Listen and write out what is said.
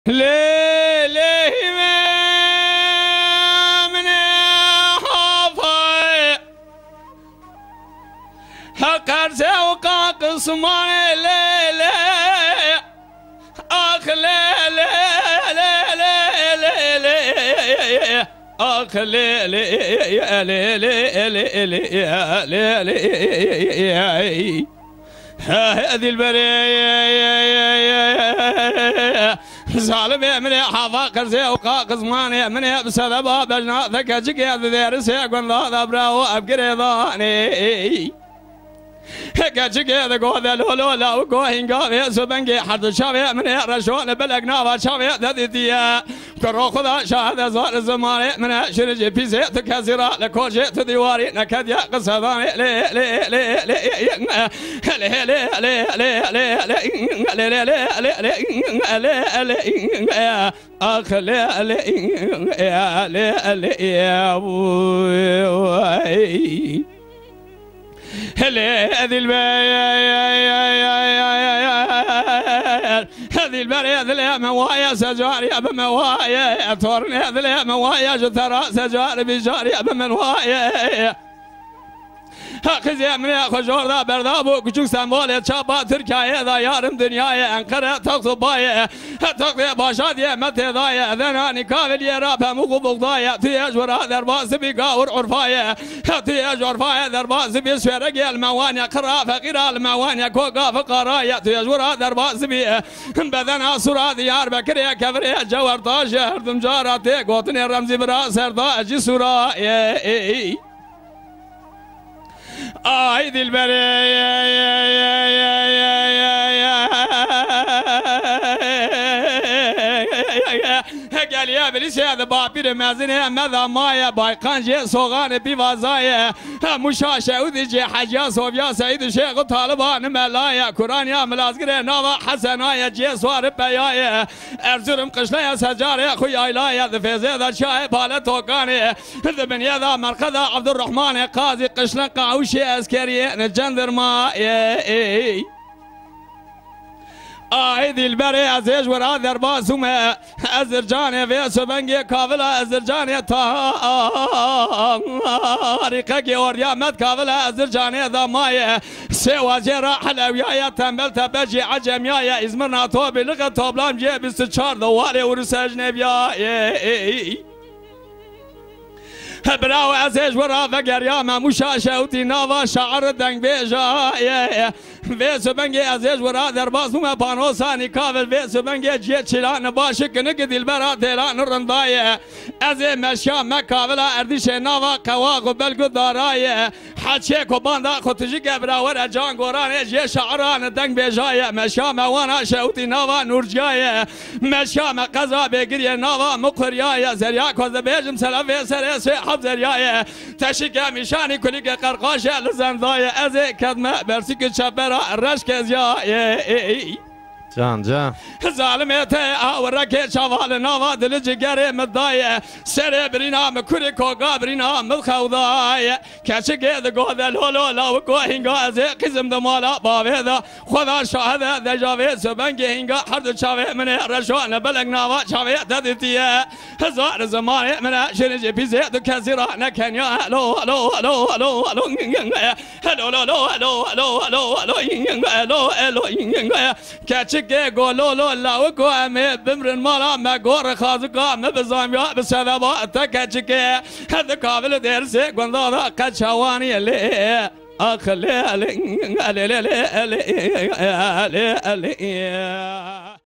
ليه من حافظ حقر سوق قسمان ليه اخ ليه اخ ليه هذه البريه ظالم من حفاقر زي وقاق زمان من بسبب بجنا ذاك جيك ذير سيكون ذا براو ابقري ضاني كاجيك ذا قوذا لولو لا وقوهين قاوي سبنجي حد شافي من رشون بلقنا وشافي ذاتي كروخ ذا شاهد زار الزمان من شرجي بيزي تكسر لكل شيء تديواري نكد يا قصدان اخ هذه البرية ذي موايا سجاري بموايا تورني ذي موايا جثرا سجاري بجاري بموايا خزي من خجور ذا بردابو كجوك سمبولي شابا تركيا ذا يارم دنياي انقرة تقصب باي تقضي باشادي متي ضايا ذناني كافل يرابها مقبوق ضايا تياج ورا درباس بيقاور عرفايا تياج عرفايا درباس بيسفرق الموانيا قرا فقيرا الموانيا كوكا فقرايا تياج ورا درباس بي بذنا سورا ديار بكريا كفريا جوار طاش هردم جاراتي قوتني رمزي براس هرداجي سورا ذي قال يا بليس هذا بابير مازنه ماذا مايا بايقان جي صوغان بيوازايا مشاشة وذي حاجة صوفيا سيد الشيخ طالبان ملايا قرآن يا ملازقر نوضا حسنايا جي صوار بيايا ارزرم قشلايا سجاري خويا ايلايا ذفيزي ذا شاي بالتوقاني ذبن يذا مرقذا عبد الرحمن قاضي قشلا قاوشي اسكري نجندر مايا ذي البري عزيز ورا درباس وما أزرجاني في سبنجي كافلا أزرجاني طارقك وريا مد كافلا أزرجاني ذا ماي سوى جرا حلويا تنبل تبجي عجميا إزمرنا توبي لغة توبلام جي بستشار دواري ورساجني بيا براو عزيز ورا فقر يا ما مشاشة وتناظى شعر دنگ بيجا فيس بنجي عزيز ورا درباس وما بانوساني كافل فيس بنجي جيت شلان باشك نقدي البرا تيلان الرنداية ازي مشا ما كافلا اردش ناظى قواق بلقو داراية حدشيك وباندا خطجيك براور جان قراني جي شعران دنگ بيجاية مشا ما وانا شوتي ناظى نورجاية مشا ما قزا بيقري ناظى مقرياية زرياك وزبيجم سلافي سريسي حب زرياية تشيك مشاني كليك قرقاشة لزنداية ازي كدمة برسيك شبرا الرشك زياية جان ظالميتي اورك شوال نواد دلجي مضايا سري برينا مكوري كوغا برينا مخوضاي كاشك ذا لولو لا وكوهين غازي قسم دمالا بابيدا خدا شاهد ذا جافي سبنجي هينغا حرد شافي من رشوان بلغ نوا شافي تدتي هزار زمان من شرجي بيزي كثيرا نكنيا لو لو لو لو لو لو لو لو لو لو كاشك قولوا له لا وقوامي بمرن مالا ما قور خازقا ما بزاميا بسببا تكاتشك هذا قابل ديرسي قنضا قد شواني اللي اخلي